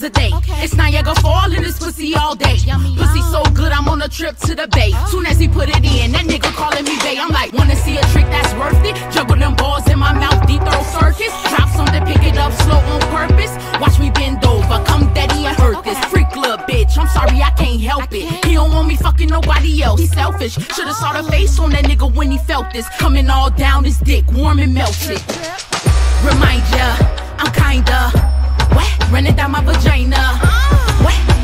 times a day. It's Niagara Fall in this pussy all day. Pussy so good, I'm on a trip to the bay. Soon as he put it in, that nigga calling me bae. I'm like, wanna see a trick that's worth it? Juggle them balls in my mouth, deep throw circus. Drop something, pick it up slow on purpose. Watch me bend over, come daddy and hurt this freak little bitch. I'm sorry, I can't help it. He don't want me fucking nobody else. He's selfish. Should've saw the face on that nigga when he felt this. Coming all down his dick, warm and melted. Remind ya, I'm kinda wet, running down my vagina. Wet.